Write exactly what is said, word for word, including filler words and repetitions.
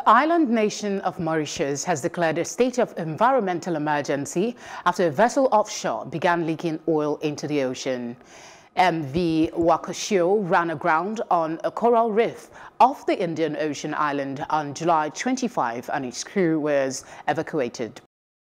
The island nation of Mauritius has declared a state of environmental emergency after a vessel offshore began leaking oil into the ocean. M V Wakashio ran aground on a coral reef off the Indian Ocean island on July twenty-fifth, and its crew was evacuated.